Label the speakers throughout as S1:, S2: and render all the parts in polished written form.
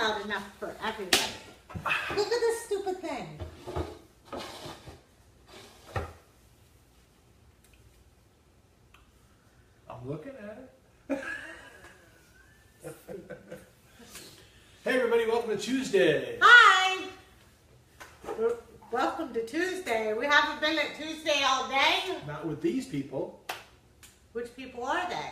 S1: out enough for everybody. Look at this stupid thing.
S2: I'm looking at it. Hey everybody, welcome to Tuesday.
S1: Hi! Welcome to Tuesday. We haven't been at Tuesday all day.
S2: Not with these people.
S1: Which people are they?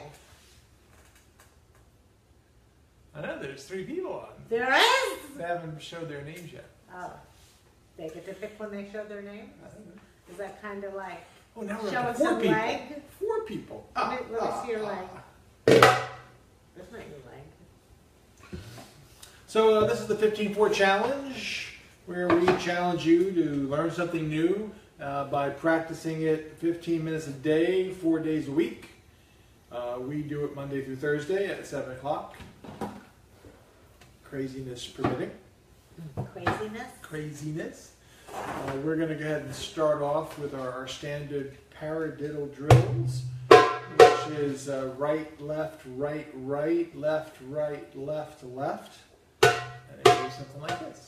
S2: I know, there's 3 people on.
S1: There is?
S2: They haven't showed their names yet.
S1: Oh. They get to pick when they show their name? Is that kind of like,
S2: Oh, now we're
S1: show
S2: up
S1: us
S2: to 4
S1: some
S2: people.
S1: leg?
S2: 4 people.
S1: Let me see your leg. That's not your leg.
S2: So this is the 15-4 challenge, where we challenge you to learn something new by practicing it 15 minutes a day, 4 days a week. We do it Monday through Thursday at 7 o'clock. Craziness permitting.
S1: Craziness?
S2: Craziness. We're going to go ahead and start off with our standard paradiddle drills, which is right, left, right, right, left, right, left, left. And it goes something like this.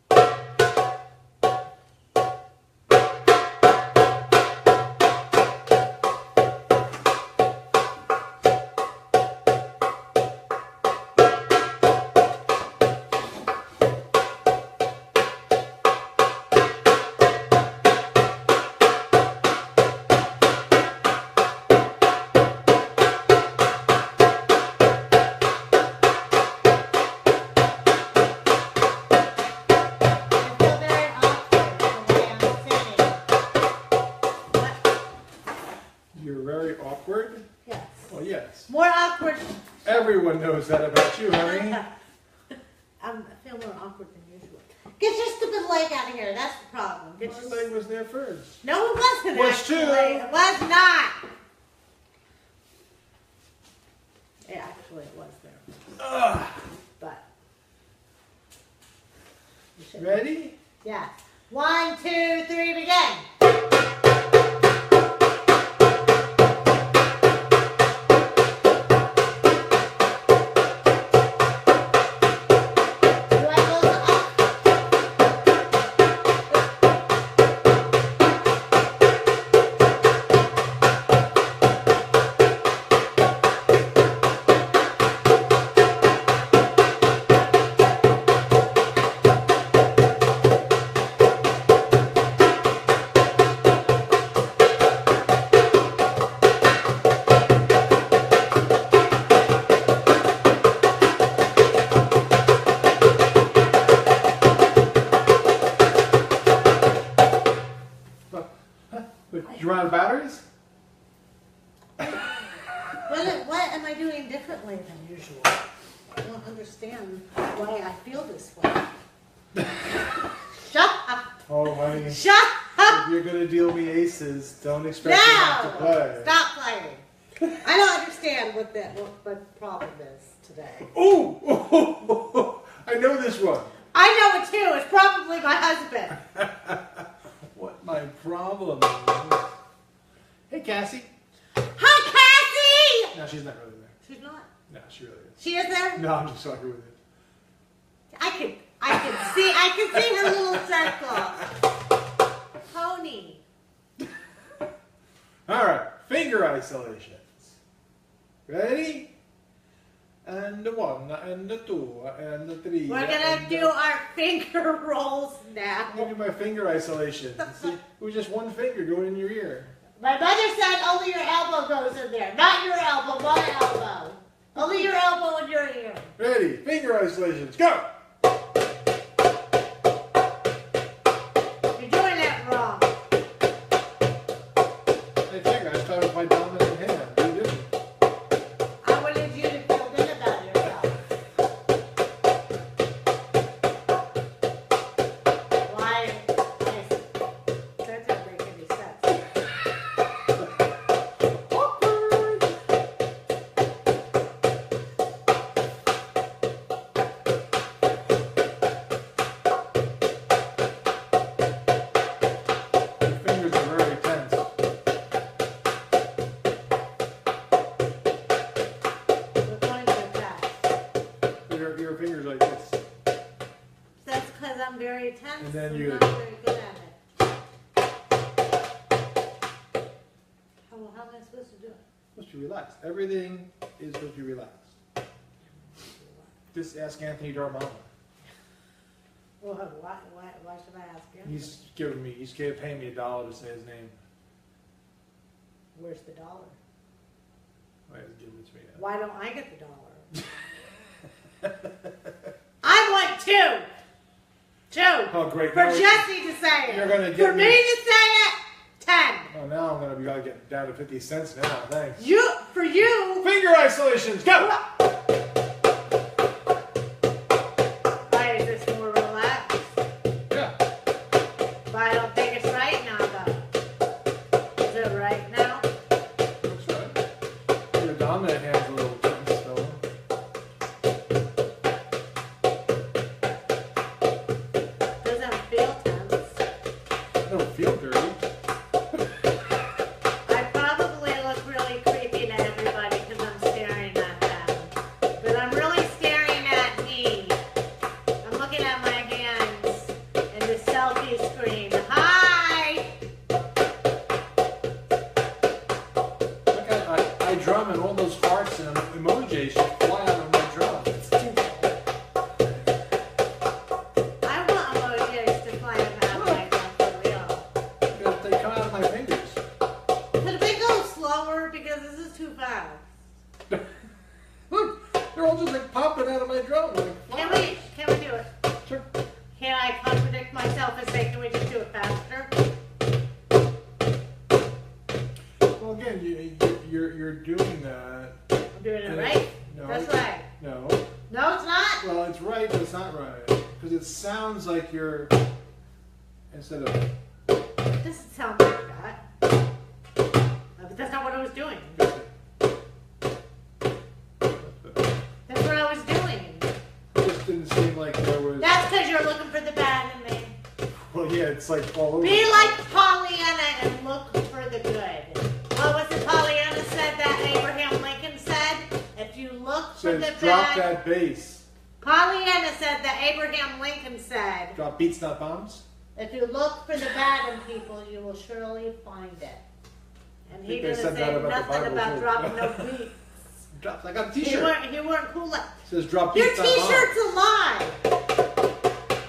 S2: Awkward?
S1: Yes.
S2: Well, yes.
S1: More awkward.
S2: Everyone knows that about you, honey.
S1: I feel more awkward than usual. Get your stupid leg out of here. That's the problem.
S2: My leg was there first.
S1: No, it wasn't.
S2: Was too.
S1: It was not. Yeah, actually, it was there.
S2: Ugh.
S1: But.
S2: Ready?
S1: Yeah. 1, 2, 3, begin.
S2: You run out of batteries?
S1: What am I doing differently than usual? I don't understand why I feel this way. Shut up!
S2: Oh, honey.
S1: Shut up!
S2: If you're going to deal me aces, don't expect me not to play.
S1: Stop playing. I don't understand what the problem is today.
S2: Ooh! I know this one.
S1: I know it too. It's probably my husband.
S2: What my problem is. Hey, Cassie.
S1: Hi, Cassie!
S2: No, she's not really there.
S1: She's not.
S2: No, she really is.
S1: She is there?
S2: No, I'm just fucking with you.
S1: I can see her little circle. Pony.
S2: All right, finger isolations. Ready? And the 1, and the 2, and the 3.
S1: We're gonna do our finger rolls now.
S2: I'm gonna do my finger isolation. See, it was just one finger going in your ear.
S1: My mother said only your elbow goes in there. Not your elbow, my elbow. Only your elbow in your ear.
S2: Ready? Finger isolations. Go!
S1: You're doing that wrong.
S2: Hey, finger, I started with my dominant hand. You didn't.
S1: I wanted you to feel good about yourself. Why? That doesn't make any sense. That's because I'm very tense
S2: And then
S1: and
S2: you-
S1: not very good at it. How am I supposed to do it?
S2: Supposed to be relaxed. Everything is supposed to be relaxed. Just ask Anthony Darmano.
S1: Well, why should I ask him?
S2: He's paying me $1 to say his name.
S1: Where's the dollar?
S2: Why is giving it to me now?
S1: Why don't I get the dollar? I want two! Two!
S2: Oh, great.
S1: For
S2: Now we-
S1: Jesse to say it.
S2: You're gonna
S1: For
S2: get
S1: me
S2: me-
S1: to say it, 10.
S2: Oh, now I'm gonna be gotta get down to 50 cents now. Thanks.
S1: For you.
S2: Finger isolations, go!
S1: Why is this more relaxed?
S2: Yeah.
S1: But I don't think it's right now, though. Is it right now?
S2: That's right. Your dominant hand's a little tense, though.
S1: Doesn't feel tense.
S2: I don't feel dirty.
S1: I probably look really creepy to everybody because I'm staring at them. But I'm really staring at me. I'm looking at my hands and the selfie screen. Hi!
S2: Look at I drum and all those hearts and emojis should fly out of my drum.
S1: It's stupid. I want emojis to fly out of my drum for real.
S2: Because they come out of my fingers.
S1: Could we go slower because this is too fast?
S2: Look, they're all just like popping out of my drum. Like,
S1: Can we do it?
S2: Sure.
S1: Can I contradict myself and say, can we just do it faster?
S2: Well, again, you're doing that.
S1: I'm doing it right?
S2: No.
S1: That's right.
S2: No.
S1: No, it's not.
S2: Well, it's right, but it's not right. Because it sounds like you're, instead of,
S1: It doesn't sound like that. But that's not what I was doing. That's what I was doing.
S2: it just didn't seem like there was,
S1: That's because you're looking for the bad in me.
S2: well, yeah, it's like all over.
S1: Be like Pollyanna and look for the good. What was it Pollyanna said that Abraham Lincoln said? If you look for
S2: Says,
S1: the
S2: drop
S1: bad.
S2: that bass.
S1: Pollyanna said that Abraham Lincoln said,
S2: Drop beats, not bombs.
S1: if you look for the bad in people, you will surely find it. And he
S2: I think they
S1: didn't
S2: said
S1: say
S2: that about the
S1: nothing
S2: Bible,
S1: about
S2: too.
S1: dropping no beats.
S2: Drop, I got a
S1: He
S2: t-shirt.
S1: weren't cool like
S2: It says drop
S1: your
S2: beats, not bombs.
S1: t-shirt's a lie.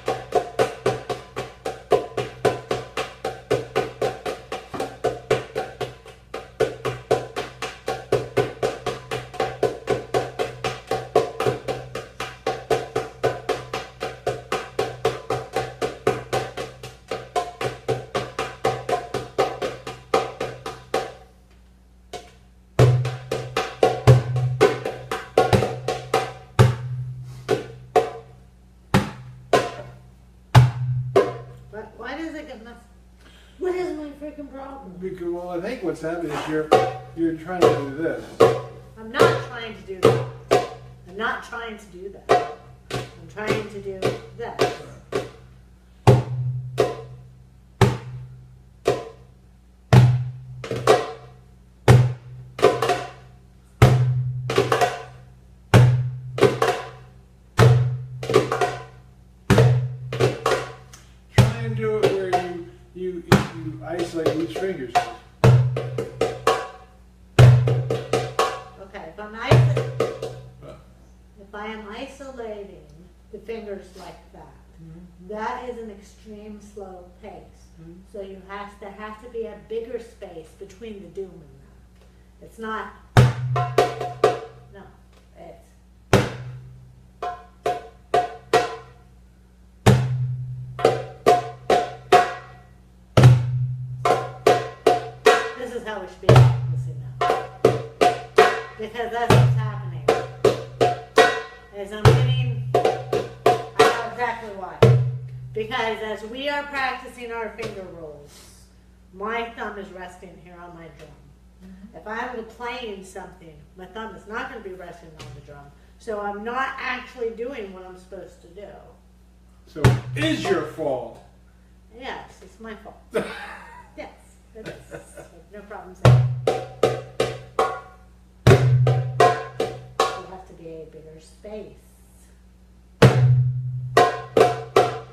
S1: But why does it get messed? What is my freaking problem?
S2: Because, well, I think what's happening is you're trying to do this.
S1: I'm not trying to do that. I'm not trying to do that. I'm trying to do this.
S2: Try and do it where you isolate each fingers.
S1: Okay, if I am isolating the fingers like that, that is an extreme slow pace. So there has to be a bigger space between the doom and that. It's not. No, it's. This is how we should be practicing now. Because that's what's happening. As I'm getting, I know exactly why. Because as we are practicing our finger rolls, my thumb is resting here on my drum. If I'm playing something, my thumb is not going to be resting on the drum. So I'm not actually doing what I'm supposed to do.
S2: So it is your fault.
S1: Yes, it's my fault. Yes, it is. No problem saying. There has to be a bigger space.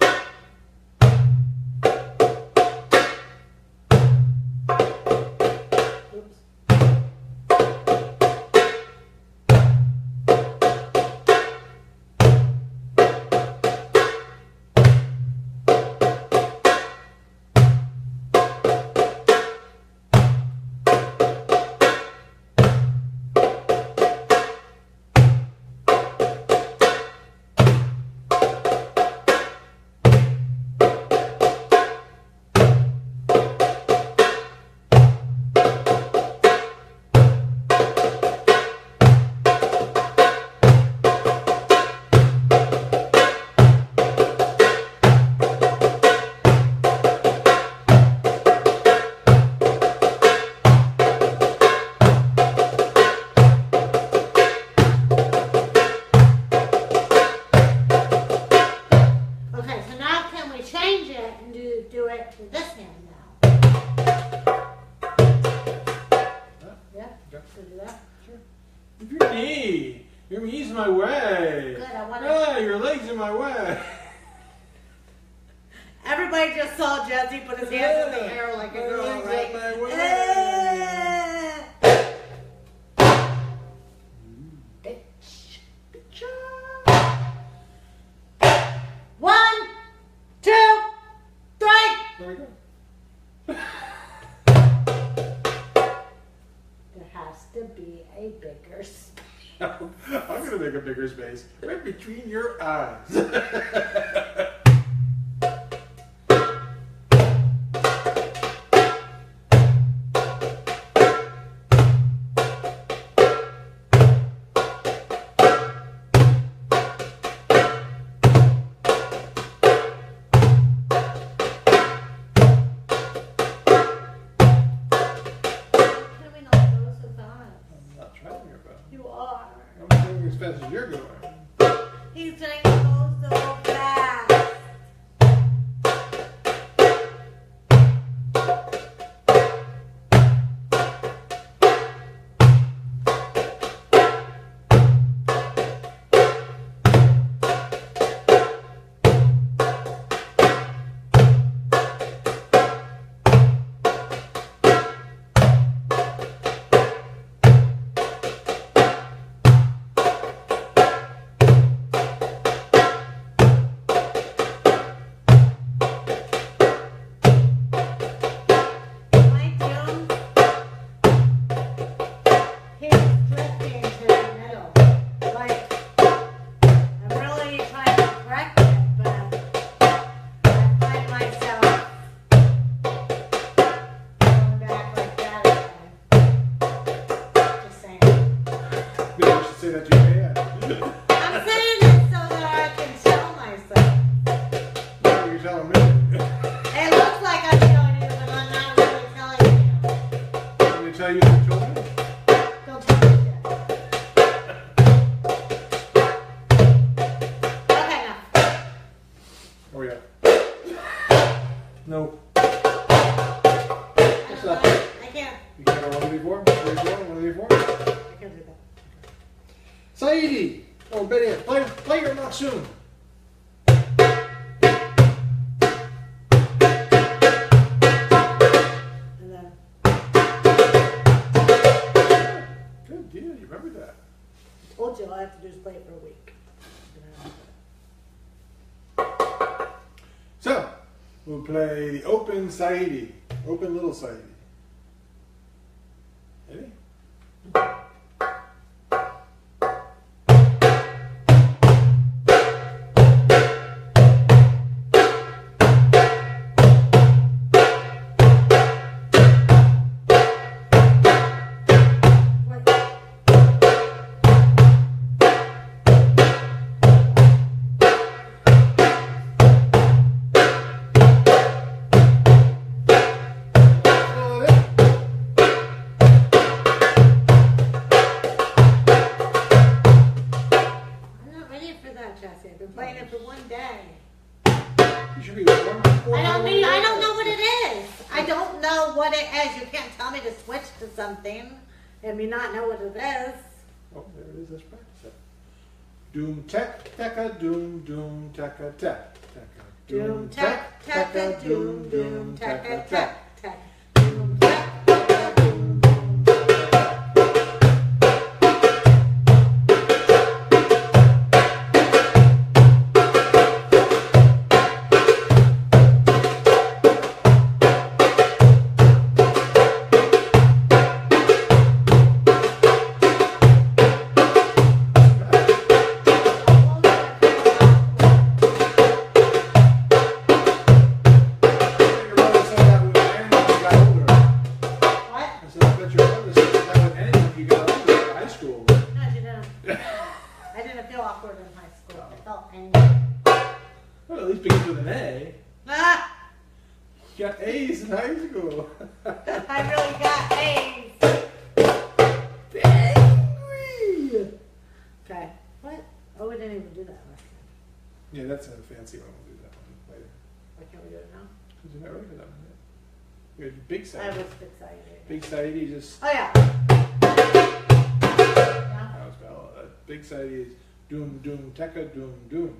S2: in my way.
S1: Good, I want to.
S2: Ah, your leg's in my way.
S1: Everybody just saw Jesse put his hands in the air like a girl,
S2: leg's
S1: right?
S2: in my way.
S1: Bitch. One, two, three.
S2: There we go.
S1: There has to be a bigger space.
S2: I'm going to make a bigger space right between your eyes.
S1: You are.
S2: I'm going as fast as you're going.
S1: He's trying to go so fast.
S2: No.
S1: What's up? I can't.
S2: You can't go 1v4? 1v4?
S1: I can't do that.
S2: Saidi! Oh, Betty, play or not soon.
S1: And then.
S2: Good deal, you remember that.
S1: I told you all I have to do is play it for a week.
S2: So, we'll play the open Saidi. Open little Saidi. Ready?
S1: I've been playing it for one day.
S2: You should be
S1: I don't know what it is. I don't know what it is. You can't tell me to switch to something and me not know what it is.
S2: Oh, there it is. Let's practice it. Doom tech, tekka, doom, doom, tekka, tech, tekka.
S1: Doom tech, tekka, doom, doom, tekka, tech, tech. Doom tech, tekka, doom, doom.
S2: Well, at least begins with an A.
S1: Ah!
S2: You got A's in high school.
S1: I really got A's.
S2: Angry.
S1: Okay. What? Oh, we didn't even do that last time.
S2: Yeah, that's a fancy one. We'll do that one later.
S1: Why can't we do it now?
S2: Because you're not ready for that one yet. We had big
S1: I
S2: side.
S1: was excited.
S2: Big side, just.
S1: Oh, yeah.
S2: That was Well, big side is doom, doom, tekka, doom, doom.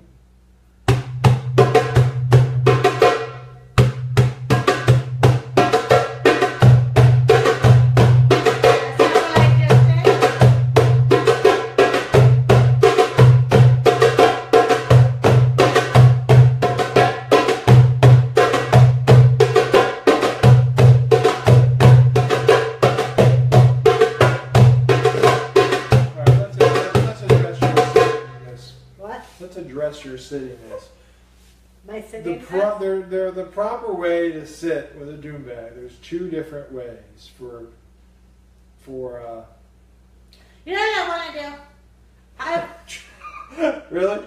S2: Let's address your sittingness.
S1: My sitting
S2: they're the proper way to sit with a Doumbek. There's two different ways for
S1: You know what I want to do?
S2: Really?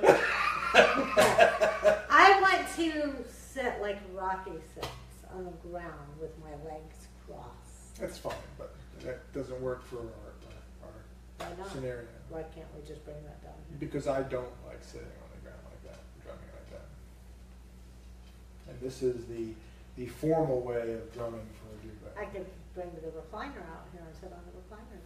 S1: I want to sit like Rocky sits on the ground with my legs crossed.
S2: That's fine, but that doesn't work for our
S1: Why not?
S2: scenario.
S1: Why can't we just bring that down here?
S2: Because I don't like sitting on the ground like that, drumming like that. And this is the formal way of drumming for a Doumbek.
S1: I could bring the recliner out here and sit on the recliner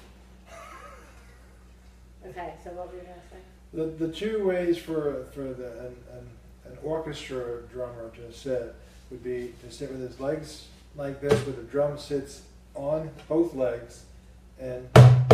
S1: then. Okay, so what were you going to say?
S2: The two ways for an orchestra drummer to sit would be to sit with his legs like this, where the drum sits on both legs, and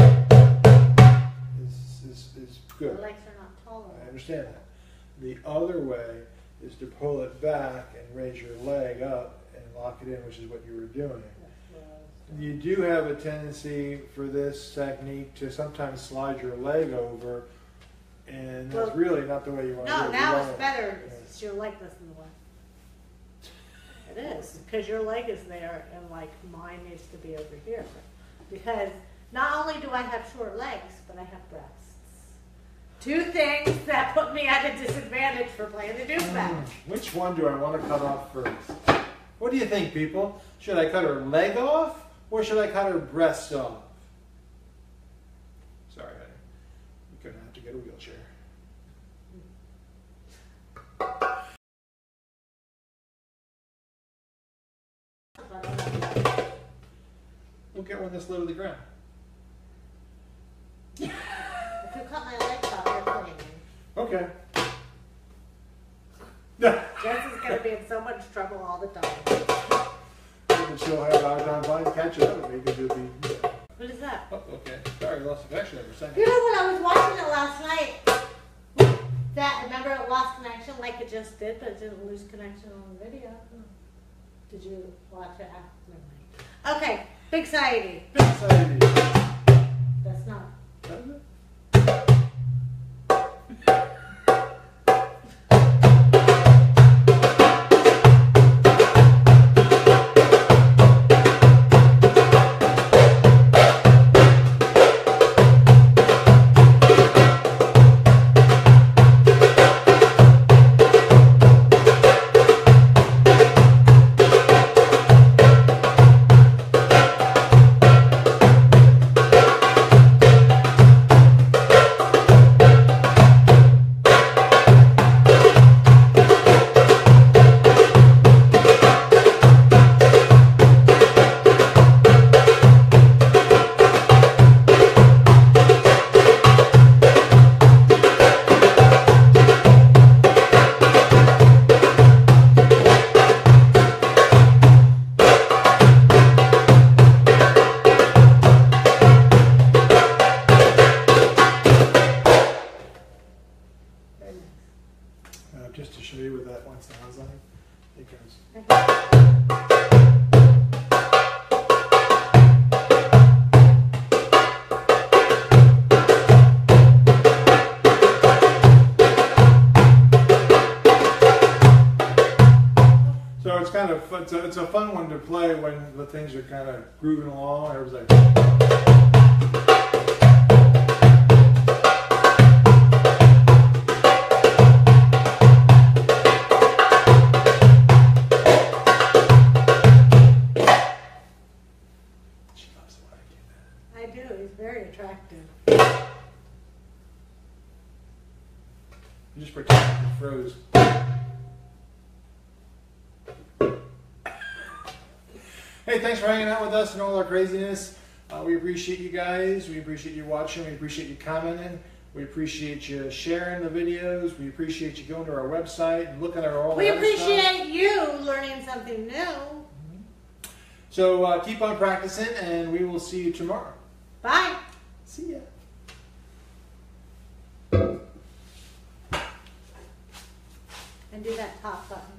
S2: is good.
S1: The legs are not tall enough.
S2: I understand that. The other way is to pull it back and raise your leg up and lock it in, which is what you were doing. You do have a tendency for this technique to sometimes slide your leg over, and that's really not the way you want to do it.
S1: No, now it's better. It's your leg that's in the way. It is, because your leg is there, and like mine needs to be over here. Because not only do I have short legs, but I have breasts. Two things that put me at a disadvantage for playing the Doumbek.
S2: Which one do I want to cut off first? What do you think, people? Should I cut her leg off, or should I cut her breast off? Sorry, honey. You're going to have to get a wheelchair. We'll get one that's low to the ground.
S1: If you cut my legs off, you're killing me.
S2: Okay.
S1: Jess is going to be in so much trouble all the time.
S2: But she'll have a hard time finding catching up with me because it'll be.
S1: What is that?
S2: Oh, okay. Sorry, I lost affection for a second.
S1: You know when I was watching it last night? That, remember it lost connection like it just did, but it didn't lose connection on the video. Did you watch it after? Never mind. Okay, big society.
S2: Big society.
S1: That's not.
S2: That is it? Just to show you what that one sounds like, it goes. So it's kind of fun, it's a fun one to play when the things are kind of grooving along. Everybody's like. Attractive. You just pretend you froze. Hey, thanks for hanging out with us and all our craziness. We appreciate you guys. We appreciate you watching. We appreciate you commenting. We appreciate you sharing the videos. We appreciate you going to our website and looking at all the
S1: We
S2: other stuff.
S1: appreciate you learning something new.
S2: So keep on practicing, and we will see you tomorrow.
S1: Bye.
S2: See ya.
S1: And do that top button.